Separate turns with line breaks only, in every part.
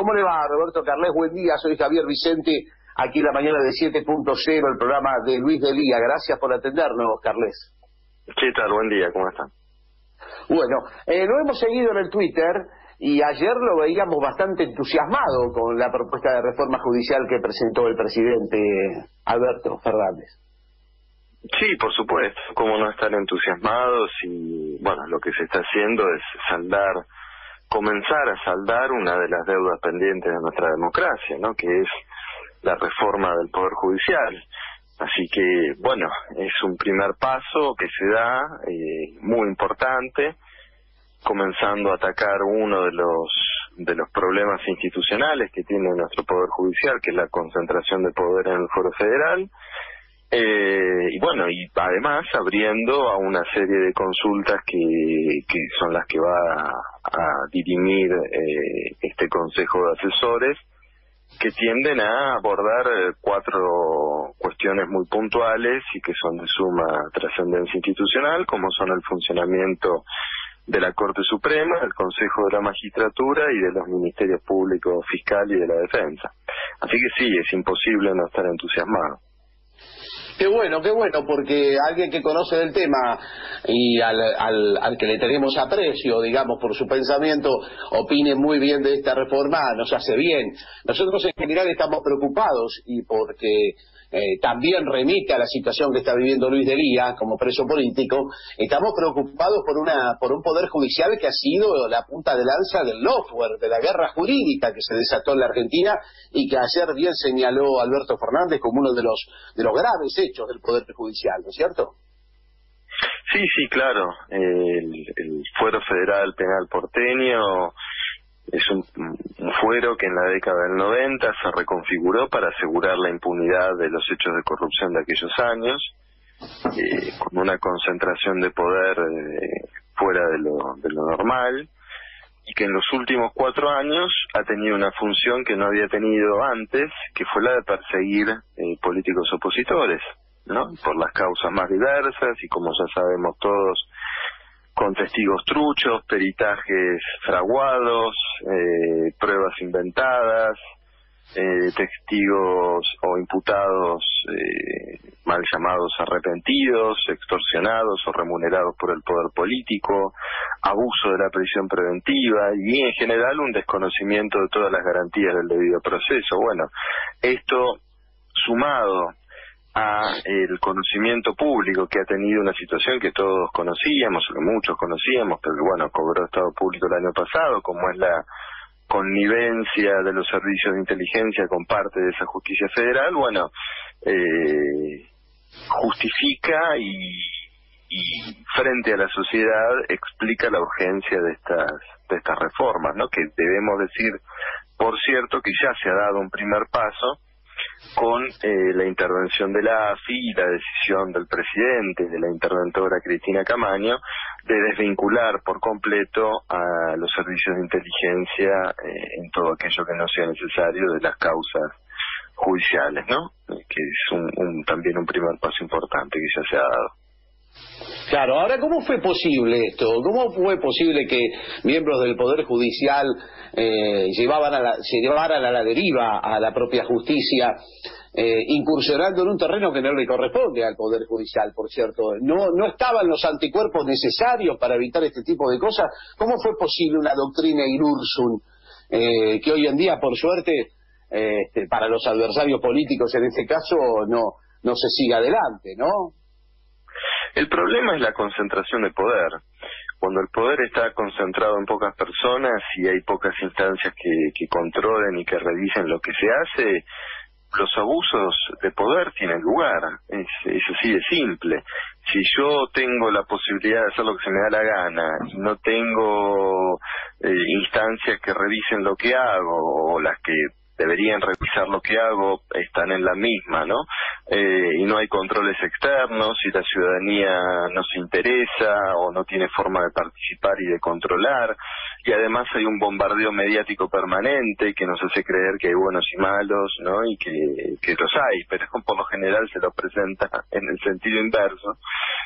¿Cómo le va, Roberto Carles? Buen día, soy Javier Vicente, aquí en la mañana de 7.0, el programa de Luis Delía. Gracias por atendernos, Carles.
¿Qué tal? Buen día, ¿cómo están?
Bueno, lo hemos seguido en el Twitter y ayer lo veíamos bastante entusiasmado con la propuesta de reforma judicial que presentó el presidente Alberto Fernández.
Sí, por supuesto, cómo no estar entusiasmados y, bueno, lo que se está haciendo es comenzar a saldar una de las deudas pendientes de nuestra democracia, ¿no? Que es la reforma del Poder Judicial. Así que, bueno, es un primer paso que se da, muy importante, comenzando a atacar uno de los problemas institucionales que tiene nuestro Poder Judicial, que es la concentración de poder en el Foro Federal, y bueno, y además abriendo a una serie de consultas que son las que va a dirimir este Consejo de Asesores, que tienden a abordar 4 cuestiones muy puntuales y que son de suma trascendencia institucional, como son el funcionamiento de la Corte Suprema, del Consejo de la Magistratura y de los Ministerios Públicos, Fiscal y de la Defensa. Así que sí, es imposible no estar entusiasmado.
Qué bueno, porque alguien que conoce del tema y al que le tenemos aprecio, digamos, por su pensamiento, opine muy bien de esta reforma, nos hace bien. Nosotros en general estamos preocupados y porque también remite a la situación que está viviendo Luis Delía como preso político, estamos preocupados por un poder judicial que ha sido la punta de lanza del lawfare, de la guerra jurídica que se desató en la Argentina y que ayer bien señaló Alberto Fernández como uno de los graves hechos del poder judicial, ¿no es cierto?
Sí, claro. El Fuero Federal Penal Porteño es un fuero que en la década del 90 se reconfiguró para asegurar la impunidad de los hechos de corrupción de aquellos años, con una concentración de poder fuera de lo normal, y que en los últimos 4 años ha tenido una función que no había tenido antes, que fue la de perseguir políticos opositores, ¿no? Por las causas más diversas y, como ya sabemos todos, con testigos truchos, peritajes fraguados, pruebas inventadas, testigos o imputados mal llamados arrepentidos, extorsionados o remunerados por el poder político, abuso de la prisión preventiva y en general un desconocimiento de todas las garantías del debido proceso. Bueno, esto sumado a el conocimiento público que ha tenido una situación que todos conocíamos, o que muchos conocíamos, pero que bueno, cobró estado público el año pasado, como es la connivencia de los servicios de inteligencia con parte de esa justicia federal, bueno, justifica y frente a la sociedad explica la urgencia de estas reformas, ¿no? Que debemos decir, por cierto, que ya se ha dado un primer paso con la intervención de la AFI y la decisión del presidente, de la interventora Cristina Camaño, de desvincular por completo a los servicios de inteligencia en todo aquello que no sea necesario de las causas judiciales, ¿no? Que es también un primer paso importante que ya se ha dado.
Claro, ahora, ¿cómo fue posible esto? ¿Cómo fue posible que miembros del Poder Judicial se llevaran a la deriva a la propia justicia, incursionando en un terreno que no le corresponde al Poder Judicial, por cierto? ¿No estaban los anticuerpos necesarios para evitar este tipo de cosas? ¿Cómo fue posible una doctrina in ursum que hoy en día, por suerte, para los adversarios políticos en este caso, no se siga adelante, ¿no?
El problema es la concentración de poder. Cuando el poder está concentrado en pocas personas y hay pocas instancias que controlen y que revisen lo que se hace, los abusos de poder tienen lugar. Es así de simple. Si yo tengo la posibilidad de hacer lo que se me da la gana y no tengo instancias que revisen lo que hago, o las que deberían revisar lo que hago están en la misma, ¿no? Y no hay controles externos y la ciudadanía no se interesa o no tiene forma de participar y de controlar, y además hay un bombardeo mediático permanente que nos hace creer que hay buenos y malos, ¿no? Y que los hay, pero por lo general se los presenta en el sentido inverso.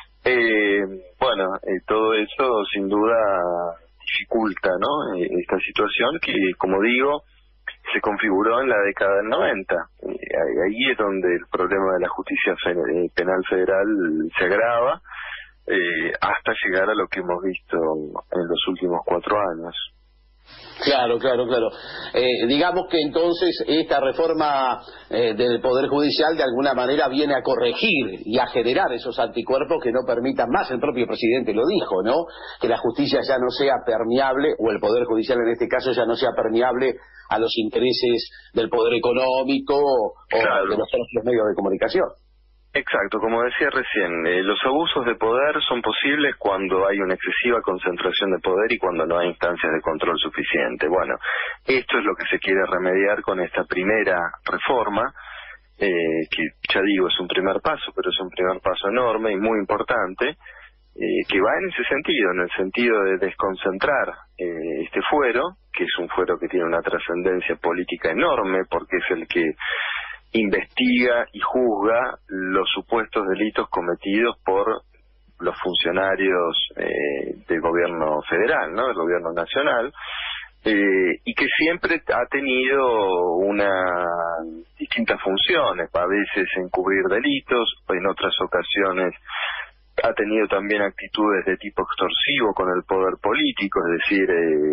Todo eso sin duda dificulta, ¿no? Esta situación que, como digo, se configuró en la década del 90. Ahí es donde el problema de la justicia penal federal se agrava, hasta llegar a lo que hemos visto en los últimos 4 años.
Claro. Digamos que entonces esta reforma del Poder Judicial de alguna manera viene a corregir y a generar esos anticuerpos que no permitan más. El propio presidente lo dijo, ¿no? Que la justicia ya no sea permeable, o el Poder Judicial en este caso ya no sea permeable a los intereses del poder económico o
claro,
de los propios medios de comunicación.
Exacto, como decía recién, los abusos de poder son posibles cuando hay una excesiva concentración de poder y cuando no hay instancias de control suficiente. Bueno, esto es lo que se quiere remediar con esta primera reforma, que ya digo es un primer paso, pero es un primer paso enorme y muy importante, que va en ese sentido, en el sentido de desconcentrar este fuero, que es un fuero que tiene una trascendencia política enorme, porque es el que investiga y juzga los supuestos delitos cometidos por los funcionarios del gobierno federal, ¿no? Del gobierno nacional, y que siempre ha tenido distintas funciones, a veces encubrir delitos, en otras ocasiones ha tenido también actitudes de tipo extorsivo con el poder político, es decir,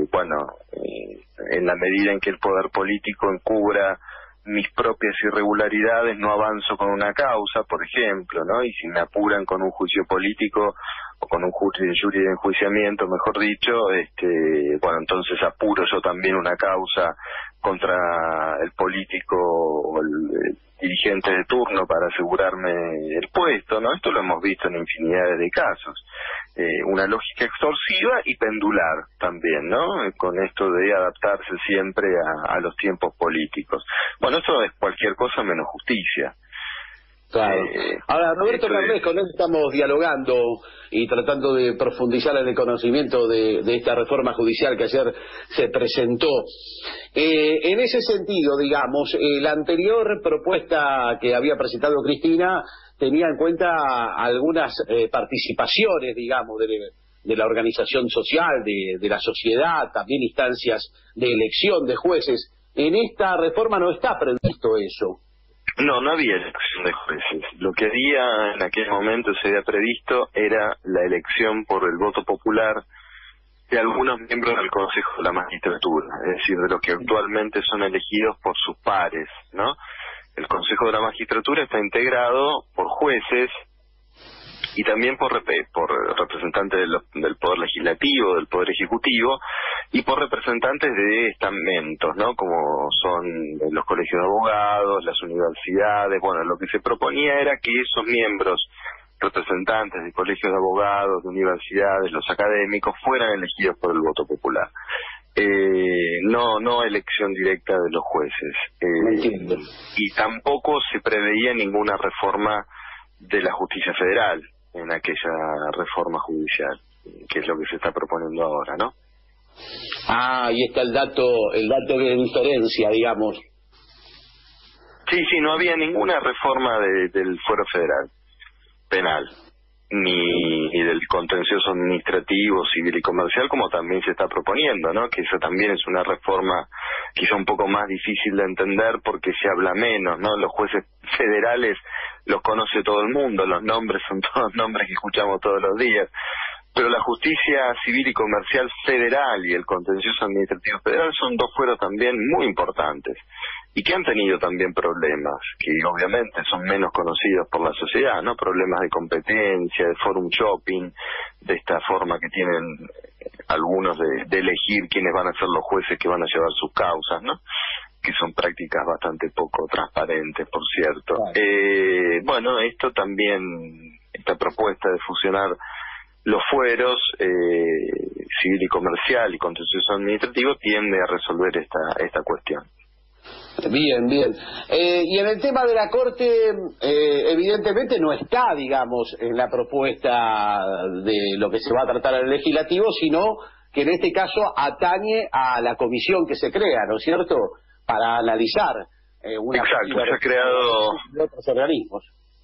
en la medida en que el poder político encubra mis propias irregularidades, no avanzo con una causa, por ejemplo, ¿no? Y si me apuran con un juicio político o con un jury de enjuiciamiento, mejor dicho, bueno, entonces apuro yo también una causa contra el político o el dirigente de turno para asegurarme el puesto, ¿no? Esto lo hemos visto en infinidades de casos. Una lógica extorsiva y pendular también, ¿no? Con esto de adaptarse siempre a los tiempos políticos. Bueno, esto es cualquier cosa menos justicia.
Claro. Ahora, Roberto Carles, con él estamos dialogando y tratando de profundizar en el conocimiento de esta reforma judicial que ayer se presentó. En ese sentido, digamos, la anterior propuesta que había presentado Cristina tenía en cuenta algunas participaciones, digamos, de la organización social, de la sociedad, también instancias de elección de jueces. En esta reforma no está previsto eso.
No había elección de jueces. Lo que había en aquel momento se había previsto era la elección por el voto popular de algunos miembros del Consejo de la Magistratura, es decir, de los que actualmente son elegidos por sus pares, ¿no? El Consejo de la Magistratura está integrado por jueces y también por representantes del Poder Legislativo, del Poder Ejecutivo, y por representantes de estamentos, ¿no? Como son los colegios de abogados, las universidades. Bueno, lo que se proponía era que esos miembros, representantes de colegios de abogados, de universidades, los académicos, fueran elegidos por el voto popular. No elección directa de los jueces. Y tampoco se preveía ninguna reforma de la justicia federal en aquella reforma judicial, que es lo que se está proponiendo ahora, ¿no?
Ahí está el dato de diferencia, digamos.
Sí, no había ninguna reforma del fuero federal penal, ni del contencioso administrativo, civil y comercial, como también se está proponiendo, ¿no? Que esa también es una reforma quizá un poco más difícil de entender porque se habla menos, ¿no? Los jueces federales los conoce todo el mundo, los nombres son todos nombres que escuchamos todos los días, pero la justicia civil y comercial federal y el contencioso administrativo federal son dos fueros también muy importantes y que han tenido también problemas que obviamente son menos conocidos por la sociedad, ¿no? Problemas de competencia, de forum shopping, de esta forma que tienen algunos de elegir quiénes van a ser los jueces que van a llevar sus causas, ¿no? Que son prácticas bastante poco transparentes, por cierto. Bueno, esto también, esta propuesta de fusionar los fueros civil y comercial y contencioso administrativo tiende a resolver esta cuestión.
Bien. Y en el tema de la Corte, evidentemente no está, digamos, en la propuesta de lo que se va a tratar en el legislativo, sino que en este caso atañe a la comisión que se crea, ¿no es cierto?, para analizar una...
Exacto, se ha creado...
de otros organismos.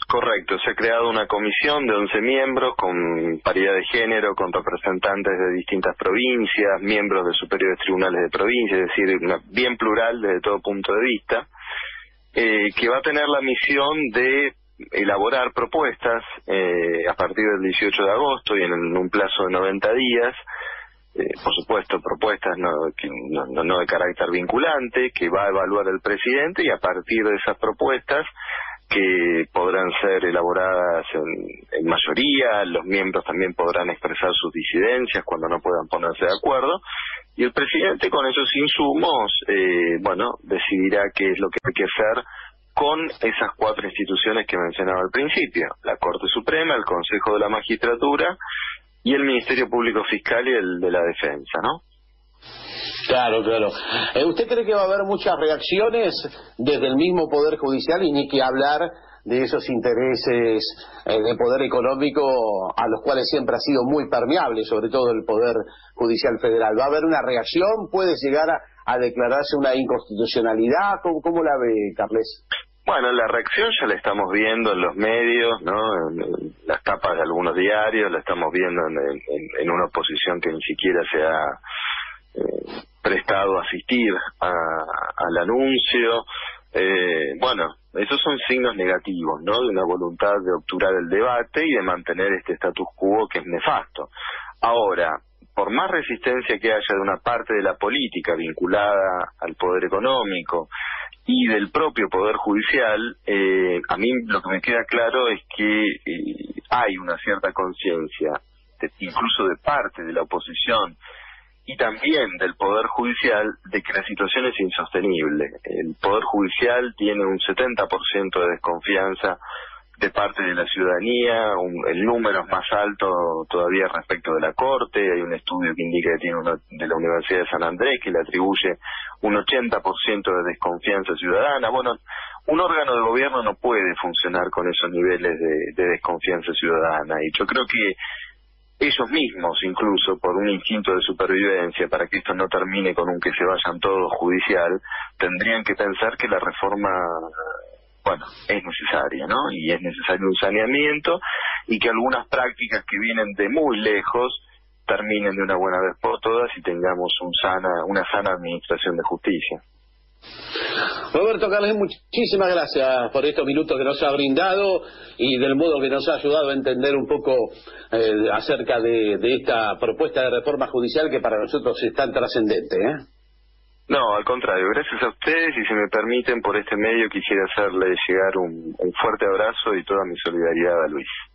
Correcto, se ha creado una comisión de 11 miembros con paridad de género, con representantes de distintas provincias, miembros de superiores tribunales de provincia, es decir, bien plural desde todo punto de vista, que va a tener la misión de elaborar propuestas a partir del 18 de agosto y en un plazo de 90 días, por supuesto propuestas no de carácter vinculante, que va a evaluar el presidente, y a partir de esas propuestas, que podrán ser elaboradas en mayoría, los miembros también podrán expresar sus disidencias cuando no puedan ponerse de acuerdo, y el presidente con esos insumos, decidirá qué es lo que hay que hacer con esas 4 instituciones que mencionaba al principio: la Corte Suprema, el Consejo de la Magistratura y el Ministerio Público Fiscal y el de la Defensa, ¿no?
Claro. ¿Usted cree que va a haber muchas reacciones desde el mismo Poder Judicial, y ni que hablar de esos intereses de poder económico a los cuales siempre ha sido muy permeable, sobre todo el Poder Judicial Federal? ¿Va a haber una reacción? ¿Puede llegar a declararse una inconstitucionalidad? ¿Cómo la ve, Carles?
Bueno, la reacción ya la estamos viendo en los medios, ¿no? En las tapas de algunos diarios, la estamos viendo en una oposición que ni siquiera se ha prestado a asistir al anuncio. Esos son signos negativos, ¿no? De una voluntad de obturar el debate y de mantener este status quo que es nefasto. Ahora, por más resistencia que haya de una parte de la política vinculada al poder económico y del propio Poder Judicial, a mí lo que me queda claro es que hay una cierta conciencia, incluso de parte de la oposición y también del Poder Judicial, de que la situación es insostenible. El Poder Judicial tiene un 70% de desconfianza de parte de la ciudadanía, el número es más alto todavía respecto de la Corte. Hay un estudio que indica que tiene uno de la Universidad de San Andrés que le atribuye un 80% de desconfianza ciudadana. Bueno, un órgano de gobierno no puede funcionar con esos niveles de desconfianza ciudadana, y yo creo que ellos mismos, incluso por un instinto de supervivencia, para que esto no termine con un que se vayan todos judicial, tendrían que pensar que la reforma, es necesaria, ¿no? Y es necesario un saneamiento, y que algunas prácticas que vienen de muy lejos terminen de una buena vez por todas y tengamos una sana administración de justicia.
Roberto Carles, muchísimas gracias por estos minutos que nos ha brindado y del modo que nos ha ayudado a entender un poco acerca de esta propuesta de reforma judicial que para nosotros es tan trascendente,
No, al contrario, gracias a ustedes, y si me permiten, por este medio quisiera hacerle llegar un fuerte abrazo y toda mi solidaridad a Luis.